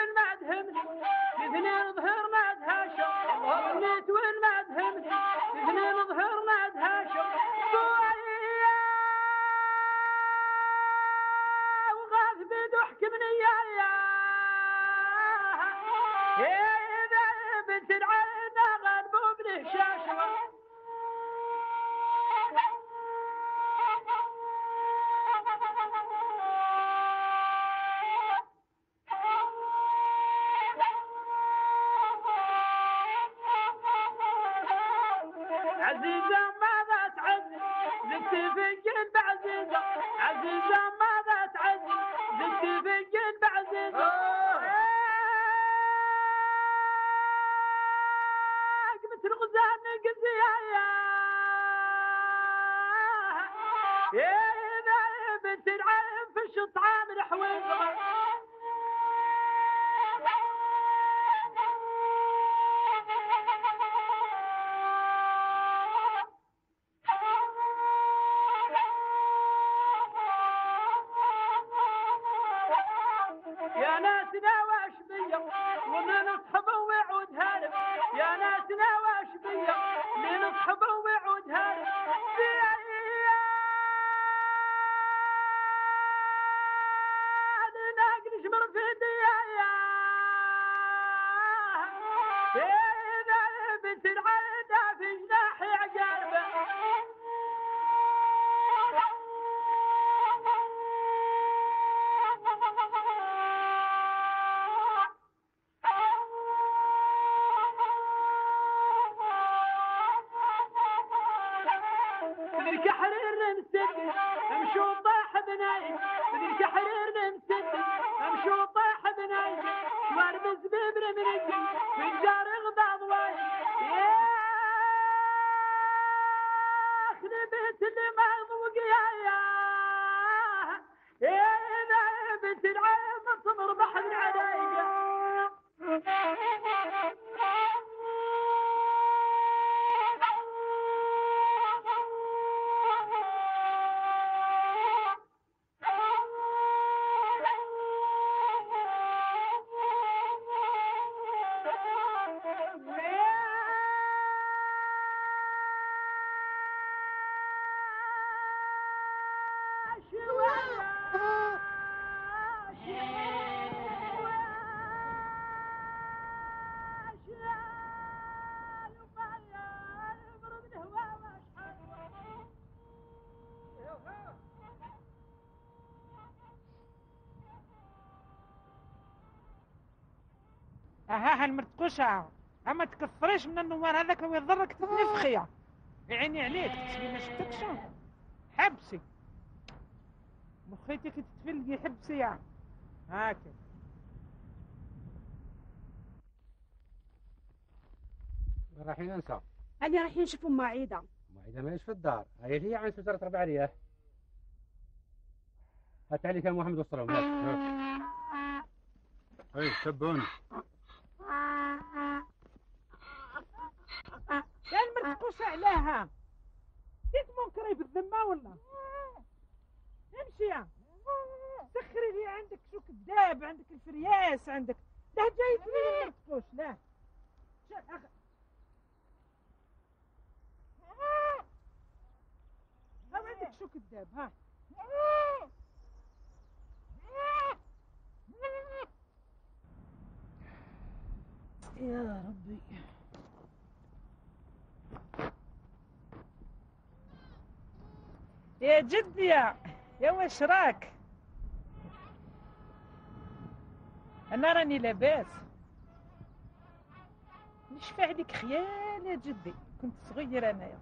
وين ما دهمت اثنين ظهر ما دهاشم ونيت وين ما دهمت اثنين ظهر ما دهاشم وغاث بدحك من اياه اذا بنت العين غلبوا بله شاشم عزيزة ماذا تعز زدتي في الجنب عزيزة عزيزة ماذا تعز زدتي في الجنب عزيزة قمت الغزال قزيا يا بنت العين في الشطعان الحويضة يا ناسنا واش بيا ومن اصحب ويعود هارب يا ناسنا واش بيا من اصحب ويعود هارب ناقل جمر في ديايا إذا بنت العيدة في جناحي عجالبه بدك حرير نمسد امشوا طاح بناي بدك حرير نمسد امشوا طاح بناي شوار بزبيب رمنجي من جار غضاض واي يا اخلي بيت اللي ما ضوق يا بنت العين تمر بحر العلايقه اها هالمرتقوشة اما تكثريش من النوار هذاك ويضرك تتنفخيه يعيني عليك تسوي ما شفتكش حبسي مخيتك تتفلقي حبسي يعني هاكا رايحين ننسى أنا رايحين نشوفوا أم عيدة. أم عيدة ماهيش في الدار هي اللي عن سوزرة 4 رياح هات عليك يا محمد وصلهم هاي تبوني يا المرتقوشة عليها جيت منكري بالذمة ولا امشي يا سخري لي عندك شو كذاب عندك الفرياس عندك لا جاي تبين المرتقوش لا ها عندك شو كذاب ها يا ربي يا جدي يا وش راك انا راني لاباس نشفى عليك خيال يا جدي كنت صغير انايا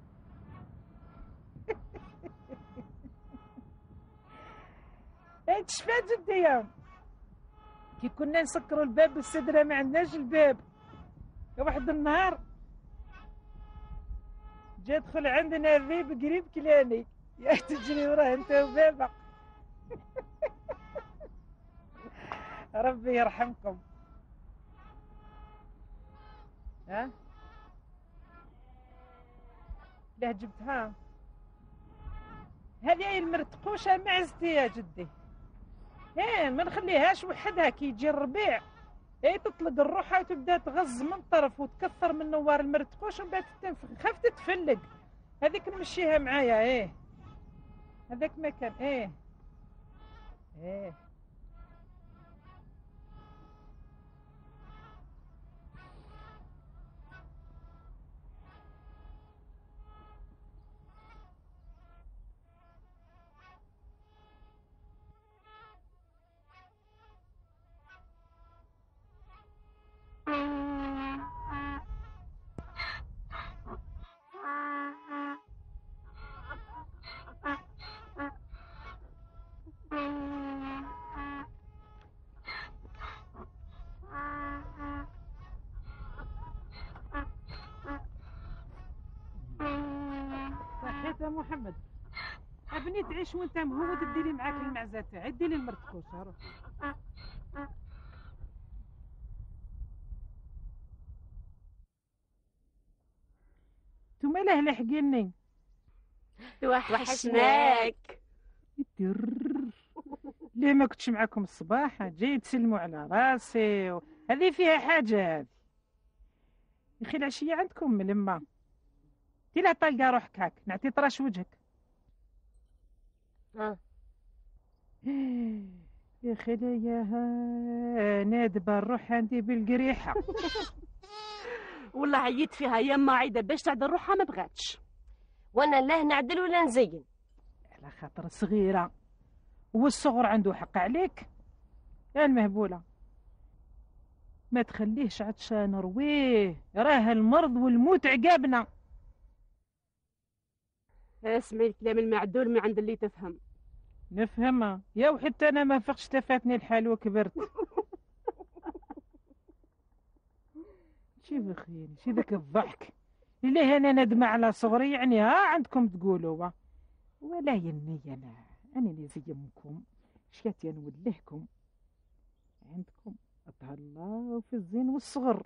تشفى جدي يا كي كنا نسكروا الباب بالسدرة ما عندناش الباب واحد النهار جا دخل عندنا الذيب قريب كلاني يا تجري وراه انت وبابا ربي يرحمكم ها لا جبتها هذه المرتقوشة معزتي يا جدي ما نخليهاش وحدها كي يجي الربيع اي تطلق الروح هاي تبدا تغز من طرف وتكثر من نوار المرتكوش ومن بعد تنفخ، خاف تتفلق. هذيك نمشيها معايا. ايه هذاك مكان. ايه ايه صحيت يا محمد. ابني تعيش وانت مهود تديلي معاك المعزه تاعي، ديلي المرتكوش. روح. انتوما ليه لاحقيني؟ وحشناك. ليه ما كنتش معاكم الصباح؟ جاي تسلموا على راسي هذه فيها حاجه. هذه يا اخي العشيه عندكم ملمه. انت لا طلقه روحك هاك نعطي طراش وجهك. يا خليها نادبه الروح عندي بالقريحه. والله عييت فيها يما عايده باش تعدل روحها ما بغاتش، وانا لا نعدل ولا نزين. على خاطر صغيره والصغر عنده حق عليك يا المهبوله. ما تخليهش عطشان رويه، راه المرض والموت عقابنا. اسمعي الكلام المعدول من عند اللي تفهم. نفهمها يا وحتى انا ما فقش تفاتني الحال وكبرت. شوف اخويا شي ذاك الضحك اللي انا ندمع على صغري، يعني ها عندكم تقولوا ولا يني انا اللي زي امكم شكاتي نولهكم عندكم اتهلاو في الزين والصغر.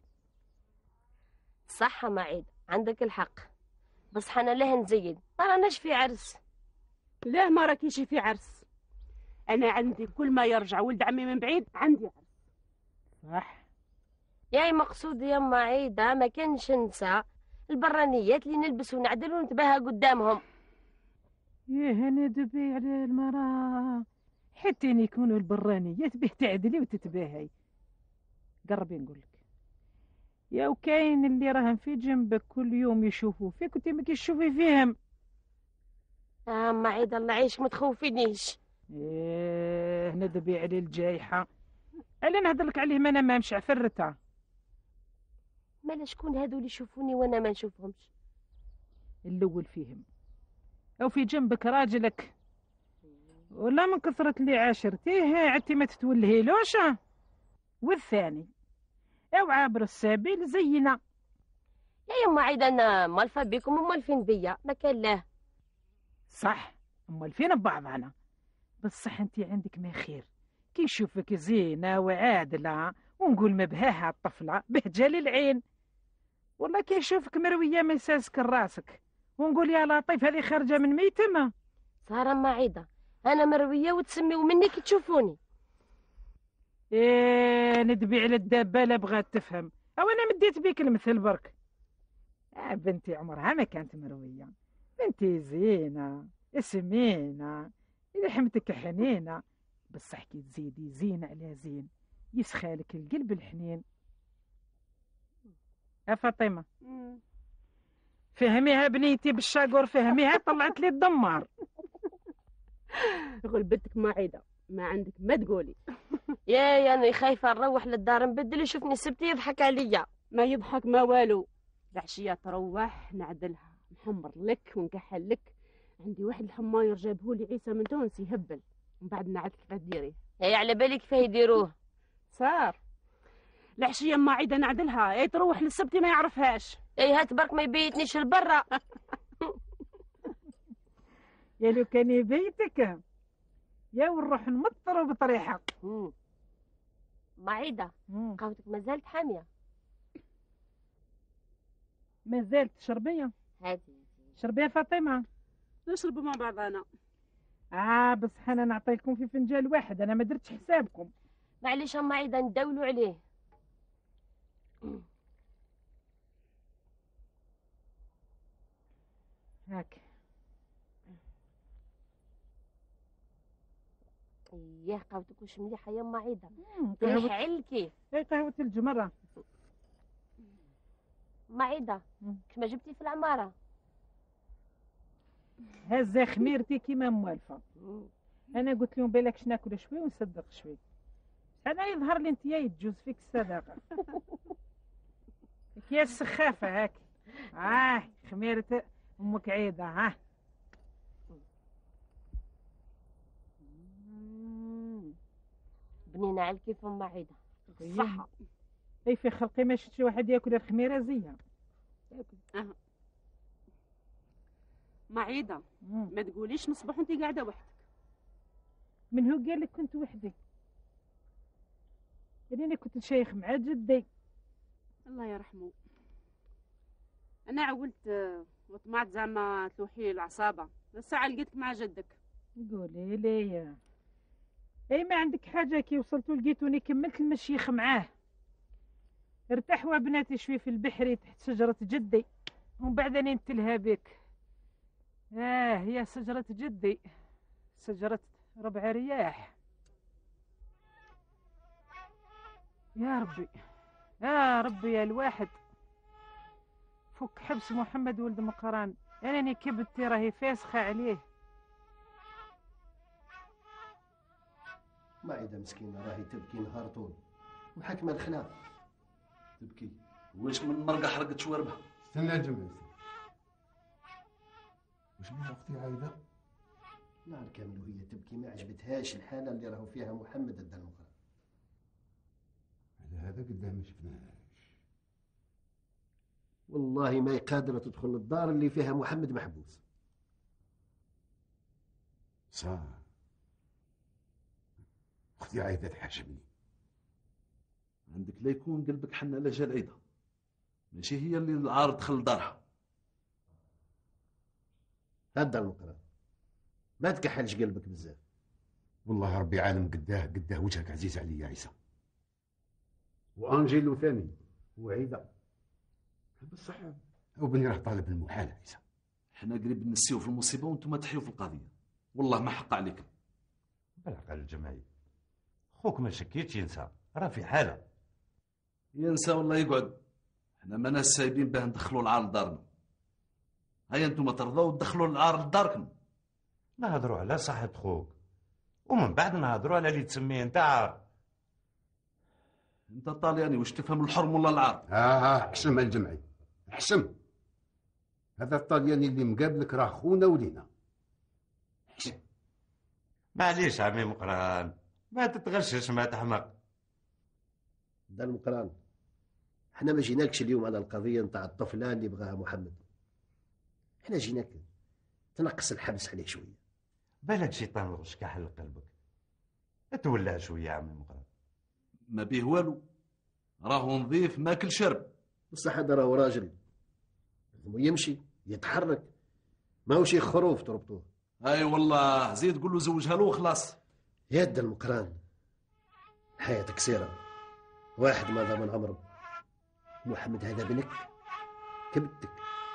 صح معيد عندك الحق، بس حنا ليه نزيد؟ ما راناش في عرس. لا ما راكيش في عرس، انا عندي كل ما يرجع ولد عمي من بعيد عندي عرس. صح ياي مقصود يا معيدة ما كانش ننسى البرانيات اللي نلبس ونعدل ونتباهى قدامهم. ايه انا دبي على المراه حتى يكونوا البرانيات به تعدلي وتتباهي. قربي نقولك يا وكاين اللي راهم في جنبك كل يوم يشوفوا فيك وانت ما تشوفي فيهم. معيدة الله يعيشك ما تخوفينيش. ايه ندبي على الجايحة اللي نهضرلك عليهم انا ما مش عفرتها. مالا شكون هادو اللي يشوفوني وانا ما نشوفهمش؟ الاول فيهم او في جنبك راجلك ولا من كثرة اللي عاشرتيه عدتي ما تتولهيلوش. والثاني او عابر السبيل زينا. يا يما عيدة انا مالفة بيكم ومالفين بيا ما كان له. صح امال فين ببعضنا، بصح انت عندك ما خير كي نشوفك زينة وعادلة ونقول ما بهاها الطفلة بهجة للعين. والله كي نشوفك مروية من ساسك راسك ونقول يا لطيف هذه خارجة من ميتمة. صار معيدة انا مروية وتسميوا مني كي تشوفوني. ايه ندبي على الدابة لا بغات تفهم او انا مديت بيك المثل برك. بنتي عمرها ما كانت مروية، بنتي زينة سمينة لحمتك حنينة، بصح كي تزيدي زين على زين يسخالك القلب الحنين. فاطمة فهميها بنيتي بالشاقور فهميها طلعت لي الدمار. غلبتك معيدة ما عندك ما تقولي. يا انا خايفة نروح للدار نبدل يشوفني سبتي يضحك عليا. ما يضحك ما والو، العشية تروح نعدلها نحمر لك ونكحل لك. عندي واحد الحماير جابهولي عيسى من تونس يهبل، ومن بعد نعدلك كيف ديريه. هي على بالك كيف يديروه؟ صار العشية ما عيدة نعدلها اي تروح للسبتي ما يعرفهاش. اي هات برك ما يبيتنيش البرة. يا لو كان يبيتك يا ونروح نمطروا بطريحة. معيدة قهوتك ما زالت حامية. ما زالت شربية. هاتي شربية فاطمة. نشربوا مع بعضنا. بصح انا نعطيكم في فنجان واحد انا ما درتش حسابكم. معليش معيدة نداولوا عليه. هاك اياه قهوتك وش مليحه يما عيده. قهوة علكي قهوة الجمرة. ما عيده كما جبتي في العماره. هزة خميرتي كيما موالفة. انا قلت لهم بالك ناكل شوي ونصدق شوي. انا يظهر لي انت تجوز فيك الصداقه. يا السخافه هاك. خميرة امك عيده. بنينه على كيف ام عيده. صح. اي في خلقي ما شفت واحد ياكل الخميره زيها. معيدة ما تقوليش مصباح انت قاعدة وحدك. من هو قال لك كنت وحدي؟ يعني كنت شيخ مع جدي الله يرحمه. انا عولت وطمعت زعما تلوحي العصابة الساعة لقيتك مع جدك. قولي لي اي ما عندك حاجة كي وصلتوا لقيتوني كملت المشيخ معاه. ارتاحوا بناتي شوي في البحري تحت شجرة جدي ومن بعد انا نتلها بك. يا شجرة جدي شجرة ربع رياح. يا ربي يا ربي يا الواحد فك حبس محمد ولد مقران. أنني كبتي راهي فاسخة عليه. معيدة مسكينة راهي تبكي نهار طول وحكمة الخلاف. تبكي واش من مرقة حرقت شواربها؟ استنى يا جماعة. واش بيها اختي عايدة؟ نهار كامل وهي تبكي ما عجبتهاش الحالة اللي راهو فيها محمد الدلمقران. على هذا قدام ما شفناهاش. والله ما قادرة تدخل الدار اللي فيها محمد محبوس. صح. اختي عايدة تحاشمني. عندك لا يكون قلبك حن على جال عيدة، ماشي هي اللي العار دخل دارها. هذا المقران ما تكحلش قلبك بزاف. والله ربي عالم قداه وجهك عزيز علي يا عيسى. وانجيلو ثاني وعيدة بصح وبني راه طالب المحال عيسى. حنا قريب نسيو في المصيبة وانتم تحيوا في القضية. والله ما حق عليكم. بالعقل الجماعي خوك ما شكيتش ينسى راه في حالة. ينسى والله يقعد. حنا ما ناس سايبين باه ندخلوا العار لدارنا. هيا انتم ترضوا تدخلوا العار لداركم. نهضروا على صحة خوك ومن بعد نهضروا على اللي تسميه انت عار. انت طالياني واش تفهم الحرم ولا العار؟ حشم الجمعي حشم. هذا الطالياني اللي مقابلك راه خونا ولينا. حشم. معليش عمي مقران ما تتغشش ما تحمق. دا المقران احنا ما جيناكش اليوم على القضية نتاع الطفلة اللي بغاها محمد. احنا جيناك تنقص الحبس عليه شوية. بالك شيطان الغش كحل قلبك تولى شوية يا عمي مقران. ما بيه والو راهو نظيف ماكل شرب. بصح هذا راهو راجل يمشي يتحرك ما هو شي خروف تربطوه. اي والله زيد قول له زوجها له وخلاص. يد المقران حياتك قصيرة واحد ما ضمن عمره. محمد هذا بنك كبتك.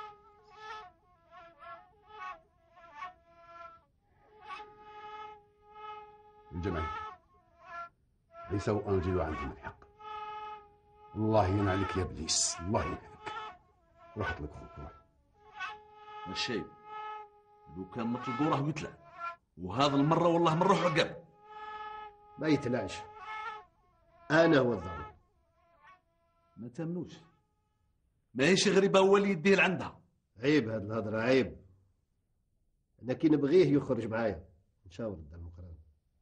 الجمعي عيسى وانجيلو عندهم الحق. الله يعين عليك يا ابليس الله يعين عليك. روح لك خوك روح. الشيء لو كان نطلقوا راه يطلع وهذا المرة والله ما نروح عقب. ما يتلعش انا هو الظالم. ما تامنوش ما هيش غريبة هو اللي يديه لعندها. عيب هاد الهضرة عيب. انا كي نبغيه يخرج معايا نشاور دا المقران.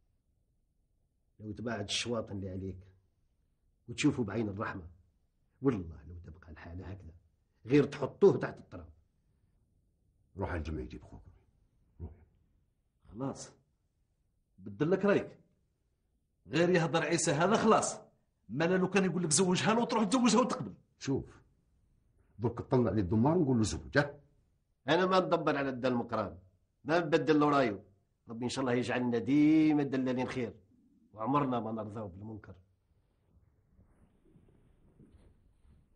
لو تباعد الشواطن اللي عليك وتشوفوا بعين الرحمة والله لو تبقى الحالة هكذا غير تحطوه تحت التراب. روح الجمعي يجيب خوك روح. خلاص بدل لك رايك غير يهضر عيسى هذا خلاص. مالا لو كان يقول لك زوجها له وتروح تزوجها وتقبل. شوف درك تطلع لي الدمار ونقول له زوجه. انا ما ندبر على الدل المقران ما نبدل له رايه. ربي ان شاء الله يجعلنا ديما دلالين خير وعمرنا ما نرضاو بالمنكر.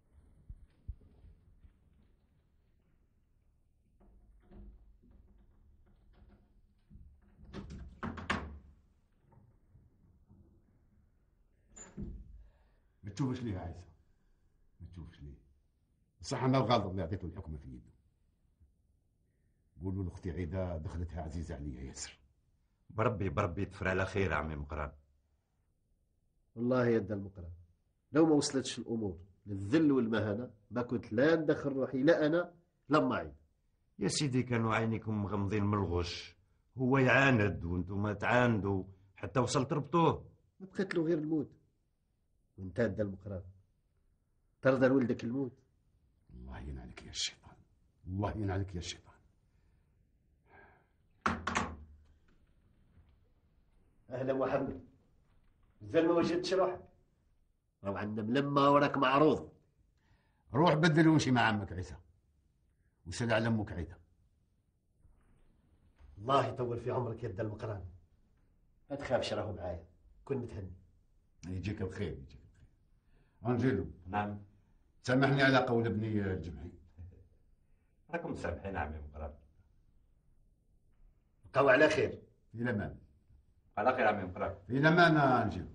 تشوفش ليه يا عيسى، ما تشوفش ليه. صح انا الغلط اللي عطيته الحكمه في يده. قولوا لاختي عيده دخلتها عزيزه عليا ياسر. بربي تفر على خير يا عمي مقران. والله يا دا المقران لو ما وصلتش الامور للذل والمهانه ما كنت لا ندخل روحي لا انا لا معي. يا سيدي كانوا عينيكم مغمضين من الغش، هو يعاند وانتم تعاندوا حتى وصل تربطوه. ما بقيت له غير الموت. وانت دا المقران ترضى لولدك الموت؟ الله ينعلك يا الشيطان، الله ينعلك يا الشيطان. اهلا محمد، مازال ما وجدتش روحك؟ راهو عندنا ملمه وراك معروض. روح بدل ومشي مع عمك عيسى وسل على امك عيده. الله يطول في عمرك يا دا المقران، ما تخافش راهو معايا، كن متهني. يجيك بخير يجيك بخير. انجيلو. نعم. سامحني على قول ابني الجمعي. راكم مسامحين عمي مقران. بقاو على خير. في الامان. على خير عمي مقران. في الامان انجيلو.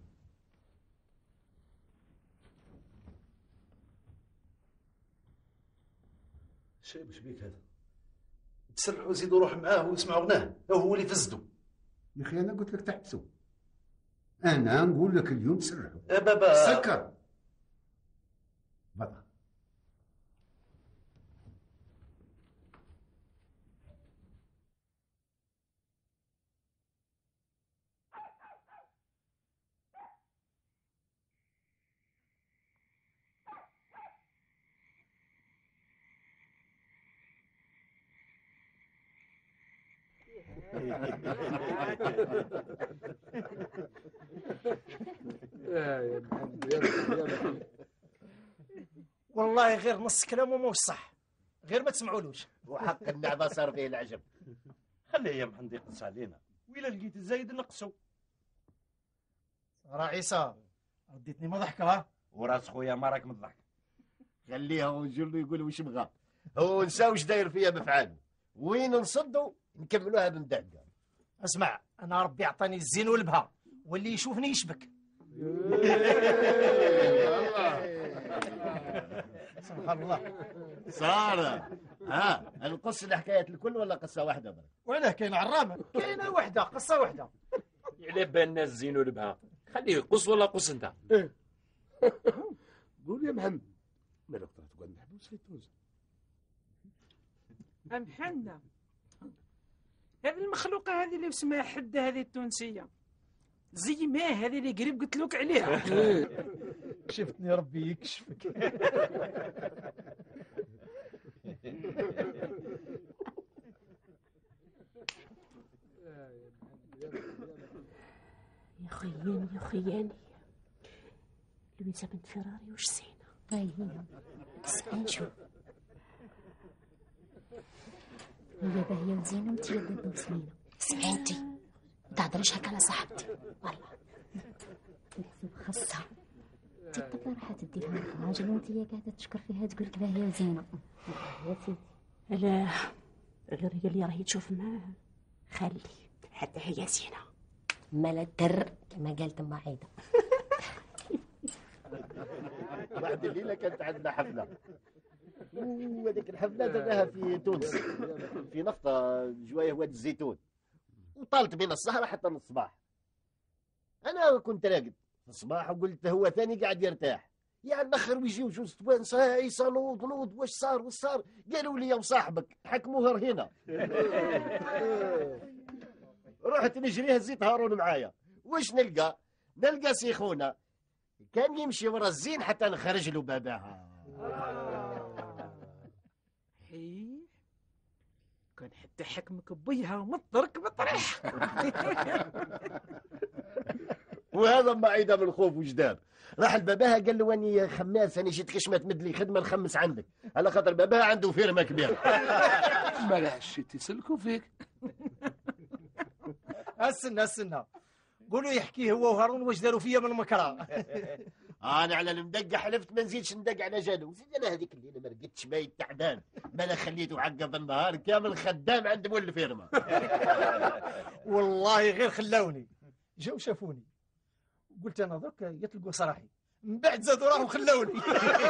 شي باش بيك هذا؟ تسرحوا زيدوا روح معاه ويسمعوا غناه، هو اللي فزدوا. يا اخي انا قلت لك تحبسوا، انا نقول لك اليوم تسرحوا. يا بابا سكر بطل. والله غير نص كلامه مو صح، غير ما تسمعولوش. وحق النعبه صار فيه العجب. خليه يا محمد يقص علينا، وإلا لقيت الزايد نقصو. راه عيسى رديتني ما ضحكه. وراس خويا ما راك مضحك. خليها ونجر له يقول واش بغى، هو نسى واش داير فيا بفعال، وين نصدوا نكملوها بندقه. اسمع، انا ربي عطاني الزين والبها، واللي يشوفني يشبك. سبحان الله. سارة ها نقص الحكايات الكل ولا قصة واحدة برك؟ ولا كاين عرامة، كاينة وحدة قصة وحدة. على بالنا الزين والبها، خليه يقص ولا قص انت. قول يا محمد مالك تقعد نحبس في تونس؟ محنا هذه المخلوقة هذه اللي اسمها حدة، هذه التونسية زي ما هذه اللي قريب قلت لك عليها. شفتني ربي يكشفك. يا خياني لويزا بنت فراري وش زينة. هاي هي اسمعي نشوف. هي باهية وزينة وانتي ضد وسمينة. اسمعي انتي ما تهضريش هكا على صاحبتي والله. تحسب خاصها انتي قبل راح تدي لها الراجل وانتي قاعدة تشكر فيها تقولك باهية وزينة. يا سيدي لا غير هي اللي راهي تشوف معاه، خلي حتى هي زينة مالا الدر كما قالت ام عايده. بعد الليلة كانت عندنا حفلة، وهذيك الحفلة درناها في تونس في نفطة جوايه وادي الزيتون، وطالت بين السهرة حتى الصباح. أنا كنت راقد في الصباح وقلت هو ثاني قاعد يرتاح، يعني نخر ويجيو جوز توانسة عيسى نوض واش صار قالوا لي يا وصاحبك حكموها رهينة. رحت نجريها زيت هارون معايا، واش نلقى سيخونة كان يمشي ورا الزين حتى نخرج له باباها. هي كان حتى حكمك بيها ومطرك مطرح. وهذا ما عيده من الخوف وجدان، راح لباباها قال له اني خماس، انا جيت كش ما تمد لي خدمه نخمس عندك، على خاطر باباها عنده فيرمه كبيره. ما لحشيت يسلكوا فيك. استنى قولوا يحكي هو وهارون واش داروا فيا من مكره. انا على المدقه حلفت ما نزيدش ندق على جالو، زيد انا هذيك الليله ما رقدتش مايت تعبان، ما انا خليته عقب النهار كامل خدام عند مول الفيرمه. والله غير خلاوني، جاو شافوني قلت انا درك يطلقوا صراحي، من بعد زادوا راحوا خلوني.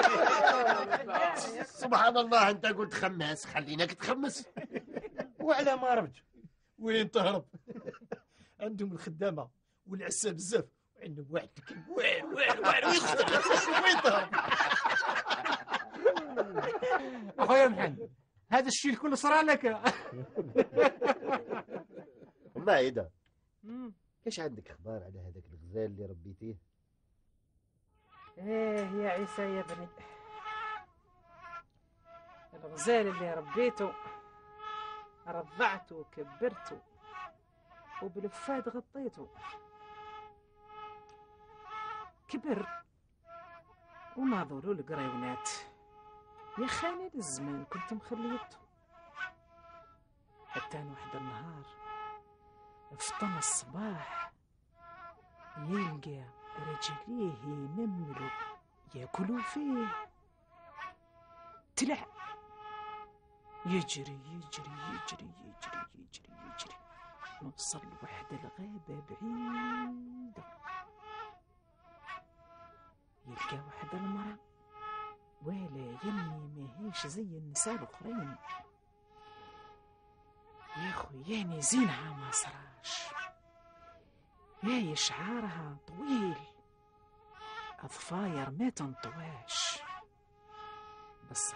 سبحان الله، انت قلت خماس خليناك تخمس. وعلى ما هربت وين تهرب؟ عندهم الخدامه والعسه بزاف، وعندهم واحد الكلب واعر ويخسر. وين تهرب؟ اخويا محمد، هذا الشيء الكل صرا لك. والله عيدة، كاش عندك اخبار على هذاك الغزال اللي ربيتيه؟ ايه يا عيسى يا بني، الغزال اللي ربيته رضعته وكبرته وبالفاد غطيته، كبر وناظروا القريونات. يا خاني الزمان كنت مخليته، حتى واحد النهار فطن الصباح يلقى رجليه ينملوا ياكلوا فيه، طلع يجري يجري يجري يجري يجري يجري، نوصل لواحد الغابة بعيدة، يلقى واحد المرأة ولا يمي ماهيش زي النساء الاخرين. يا خوياني زينها ما صراش، يا شعارها طويل، اظفاير ما تنطواش، بس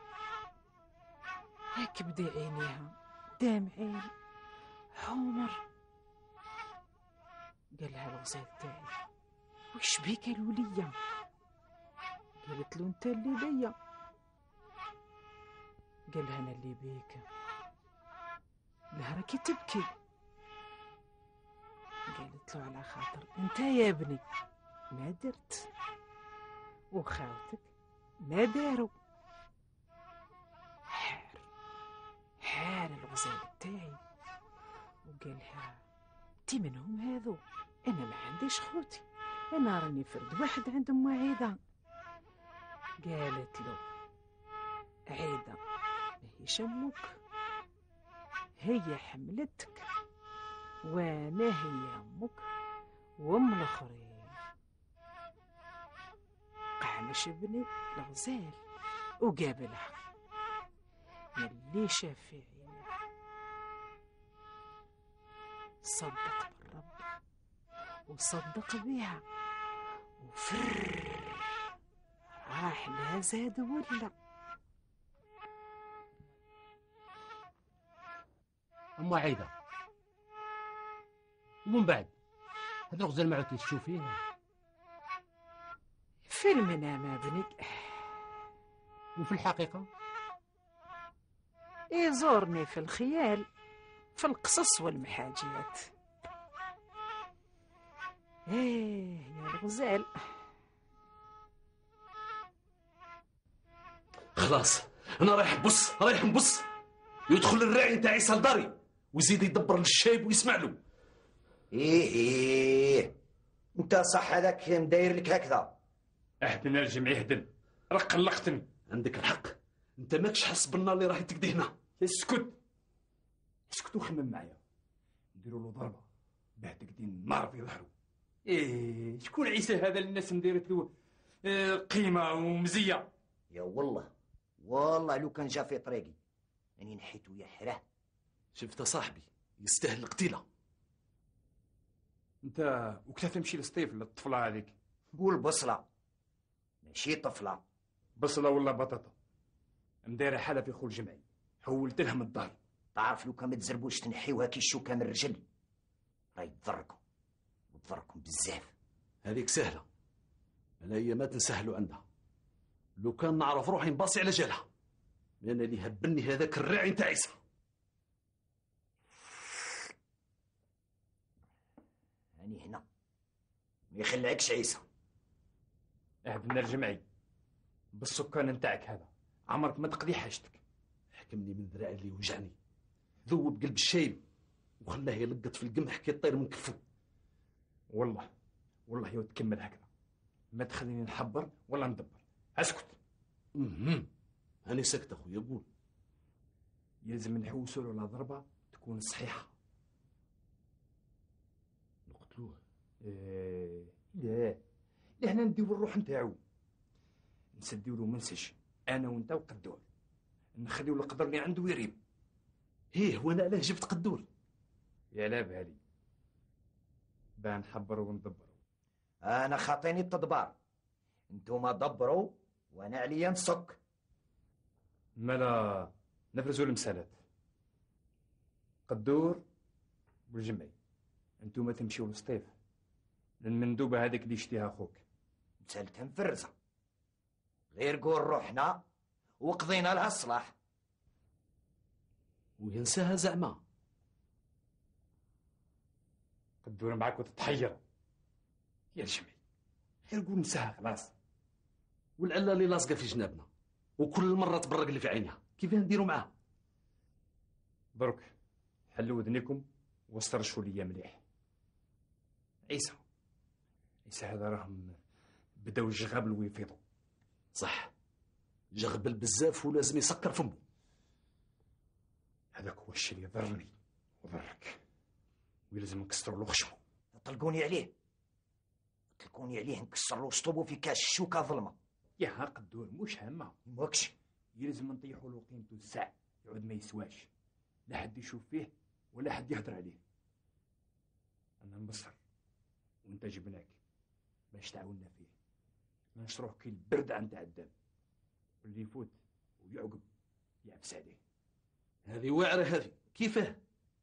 هيك بدا عينيها دامعين حمر. قال لها الغزال تاعي وش بيك الولية؟ قالت له انت اللي بيا. قال لها انا اللي بيك. لها راكي تبكي. قالت له على خاطر انت يا ابني ما درت وخاوتك ما داروا. حار الغزال تاعي وقال لها انتي منهم هذو؟ انا ما عنديش خوتي، انا راني فرد واحد عند ام عيده. قالت له عيده ماهيش امك، هي حملتك وانا هي امك وام الاخرين. قامش ابني الغزال وقابلها، يلي شاف في عينها صدق بالرب وصدق بيها وفر راح لا زاد ولا. أم عيدة، ومن بعد هذا الغزال ما عدتي تشوفيه؟ في المنام يا بني. وفي الحقيقة يزورني في الخيال في القصص والمحاجيات. ايه يا الغزال. خلاص انا رايح نبص يدخل الراعي نتاع عيسى لداري ويزيد يدبر للشايب ويسمع له. ايه انت صح هذاك مداير لك هكذا؟ اهدنا الجمع يهدن، راك قلقتني. عندك الحق، انت ماكش حس بالنار اللي راهي تقدي هنا. اسكت وخمم معايا، نديروا له ضربه باه تقدي النار في ظهره. ايه شكون عيسى هذا اللي الناس مديرت له قيمه ومزيه؟ يا والله لو كان جا في طريقي اني نحيت ويا حراه. شفت صاحبي يستاهل القتيله. انت وكيف تمشي للسطيف للطفله هذيك؟ قول بصله ماشي طفله. بصله ولا بطاطا مدايره حاله في خول جمعي، حولت لها من الدار. تعرف لو كان ما تزربوش تنحيوها كي الشوكه من الرجل راهي تضركم وتضركم بزاف. هذيك سهله، انا هي ما تنسهلوا عندها. لو كان نعرف روحي نباصي على جالها، لان اللي هبني هذاك الراعي نتاع عيسى. هاني هنا ما يخلعكش عيسى. اهدنا الجمعي بالسكان نتاعك هذا، عمرك ما تقضي حاجتك. حكمني من ذراعي اللي وجعني، ذوب قلب الشايب وخلاه يلقط في القمح كي يطير من كفه. والله يا تكمل هكذا، ما تخليني نحبر ولا ندبر. اسكت. هاني سكت اخويا. قول. يلزم نحوسوا له على ضربه تكون صحيحه. نقتلوه؟ لا، لهنا نديو الروح نتاعو، نسديو له منسج انا وانت وقدور، نخليو القدر اللي عنده يريب. ايه وانا علاه جبت قدور؟ يا لا بالي باه نحبروا وندبروا. انا خاطيني التدبار، انتوما دبروا وانا عليا نسك. مالا نفرزوا المسالات، قدور والجمعي انتوما تمشيو للسطيف للمندوبه هذيك اللي يشتيها اخوك. مسالتها مفرزه، غير قول روحنا وقضينا لها الصلاح. وينساها زعما؟ قدور معاك وتتحير يا الجمعي، غير قول نساها خلاص. والعله اللي لاصقه في جنابنا وكل مره تبرق لي في عينها، كيف نديروا معاه؟ درك حلوا ودنيكم واسترشوا ليا مليح. عيسى هذا راهم بداو الجغابل ويفيضوا. صح، جغبل بزاف ولازم يسكر فمه. هذاك هو الشيء اللي ضرني وضرك، ويلزم نكسروا له خشمه. طلقوني عليه نكسر له سطوبه في كاش الشوكه ظلمه. يا ها قدور مش هامه ماكش، يلزم نطيحوا له قيمته الساع يعود ما يسواش، لا حد يشوف فيه ولا حد يهدر عليه. انا نبصر وانت جبناك باش تعاوننا فيه، ما نشروه كي البرد عند الدم، واللي يفوت ويعقب يعفس عليه. هذه واعره هذه، كيفاه؟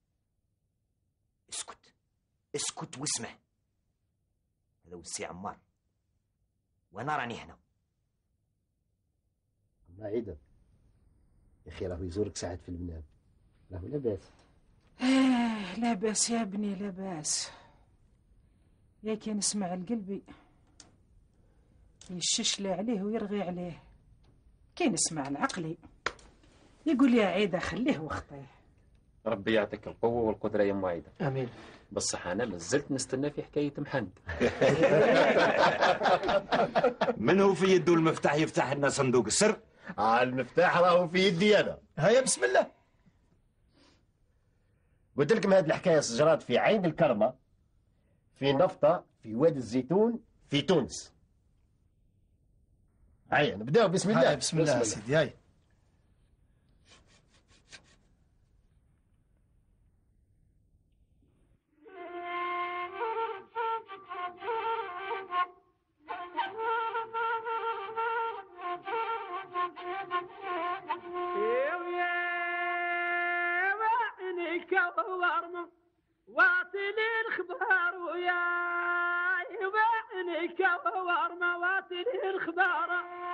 اسكت واسمع. هذا هو السي عمار وانا راني هنا. الله عيدك يا اخي، راه يزورك ساعات في المنام، راهو لاباس. لا باس يا ابني لا باس، يا كي نسمع القلبي يشش عليه ويرغي عليه، كي نسمع العقلي يقول يا عيدة خليه وخطيه. ربي يعطيك القوة والقدرة يا أم عايدة. امين. بصح أنا لازلت نستنى في حكاية محمد. من هو في يده المفتاح يفتح لنا صندوق السر؟ المفتاح راهو في يدي انا. هيا بسم الله. قلت لكم هذه الحكايه سجرات في عين الكرمه، في نفطه في وادي الزيتون في تونس. هيا نبداو بسم الله. هيا بسم الله يا سيدي. هيا واصلي الخبار ويا وعنك ورمى واصلي الخبار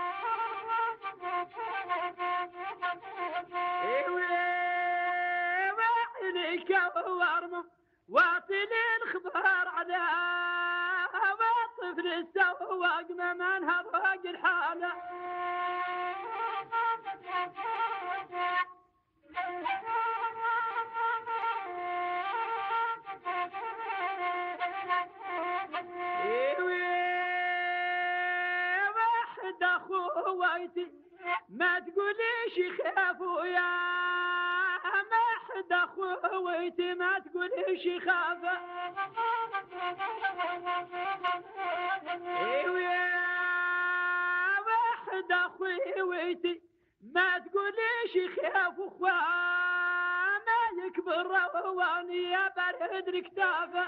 وعنك ورمى واصلي الخبار على والطفل السواق ما منها ضاق الحالة واحد اخويتي ما تقوليش خافوا يا ما حد اخويتي ما تقوليش خاف واحد اخويتي ما تقوليش خاف اخوة ما يكبر رواني يا برد الكتافة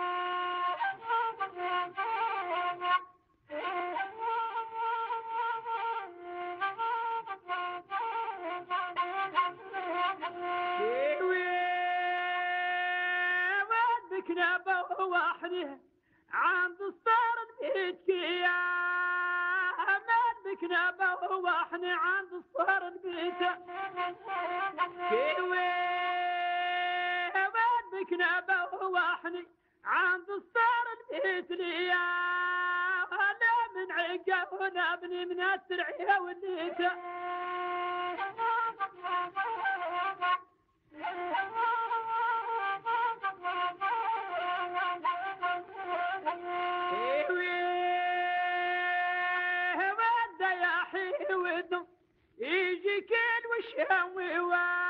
ودكنا بوحده عند الصار البيت يا مالكنا بوحنا عند الصار البيت مالكنا بوحني عند الصار البيت ليا لا من عقابنا ابني من السرعيه والنيته يجي كل وشاوي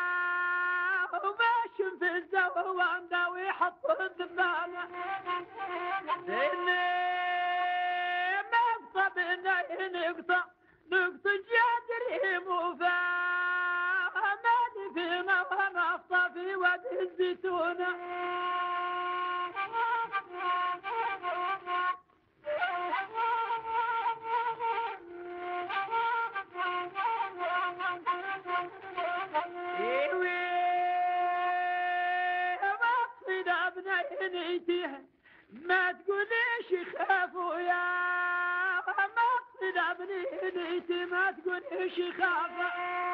وماشي في الزوان دا ويحط الزبالة ما بناي نقطة جادري مفاهمة فينا ونفطة في واد الزيتونة ما تقوليش خافوا يا ما تصير بنيتي ما تقوليش خافوا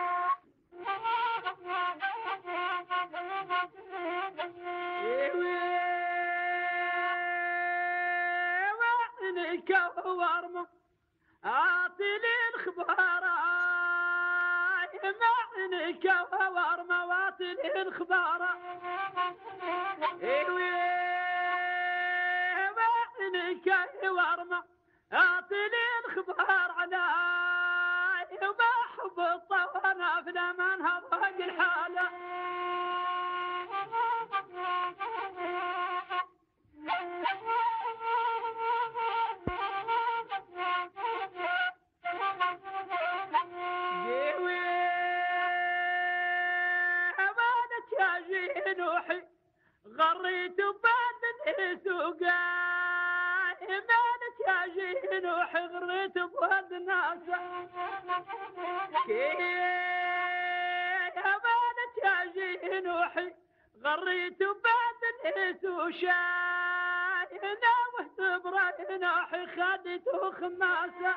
وعنك ورمى اعطي لي الخبار معنك ورمى واعطي لي الخبار كاي ورمى اعطيني الخبر علي وما حبط وانا في الامان هضاق الحاله جيوي امانك يا جنوحي غريت بعد سوقا مالك يا جنوح غريت بواد الناس مالك يا جنوحي غريت بعد وشاينا واهتبرا جناحي خدته خماسة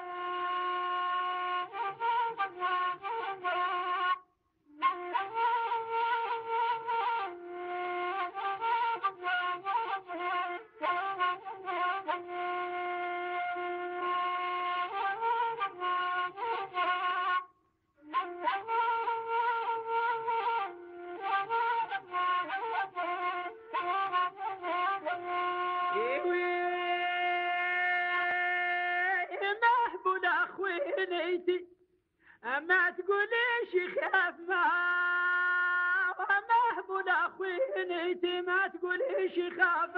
ما تقوليش خاف ما مهبول اخوي نيتي ما تقوليش خاف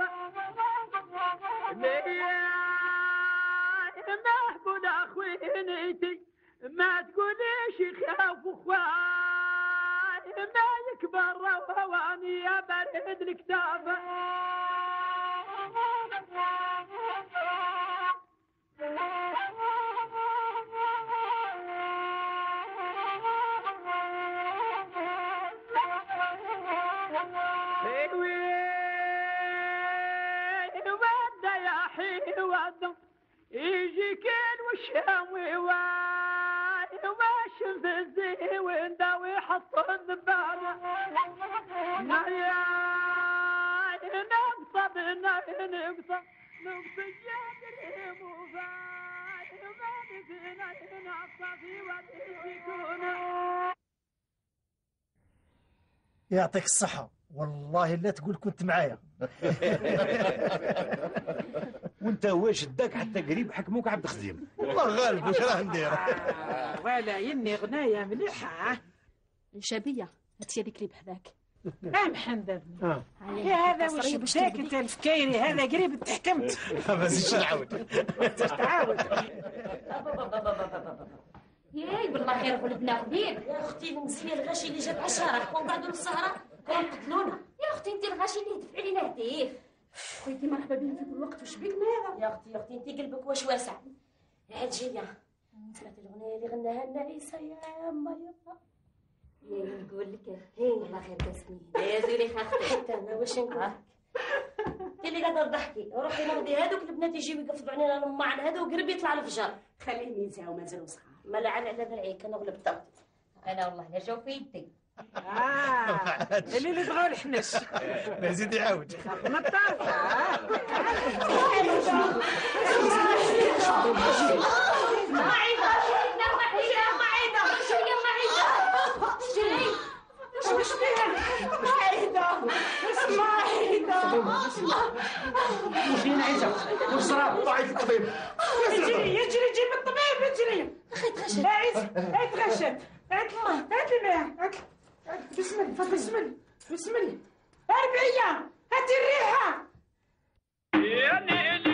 مهبول اخوي نيتي ما تقوليش خاف اخواي ما يكبر رواني يا برد الكتاب يجي كان وشاوي وماشي في الزي ونداوي حط الذبابة يا نقصة نقصة الجدر مفاي ما نسينا نقصة في وقت السكونة. يعطيك الصحة والله لا تقول كنت معايا. وانت واش داك حتى قريب حكموك عبد خزيم. والله غالب واش راه ندير. ولا يني غنايه مليحه. شابيه هاتي هذيك اللي بحذاك. محمد يا هذا واش بداك انت الفكايري هذا قريب تحكمت. ما زيدش نعاود. تعاود. ياي بالله خير ولدنا خبيب. يا اختي المزيه الغاشي اللي جات عشرة كون قعدوا للسهره كون قتلونا. يا اختي انت الغاشي اللي يدفع علينا هديف. خويتي مرحبا بك في كل وقت. واش بك ماذا؟ يا اختي انت قلبك واش واسع. عاد جايه سمعت الاغنيه اللي غناها لنا عيسى يا اما يما. يا نقول لك الله خير تسميه يا زوري خاختي حتى انا واش نقول لك. انت اللي قاعده تضحكي روحي نغدي هذوك البنات يجيو يقفوا علينا المعن هذا وقرب يطلع الفجر. خليهم ينساو مازالوا صغار. ما لعن على ذرعيك انا غلبت انا والله لا جاو في يدي. اللي بغاو الحنش ما زيد يعاود. ما الطارفه وفين عيسى؟ واش صرا؟ طايح الطبيب. يجري جيب الطبيب يجري. لا عيسى تغشت. هات الماء. بسم الله بسم الله. 4 هاتي الريحه. يا ليل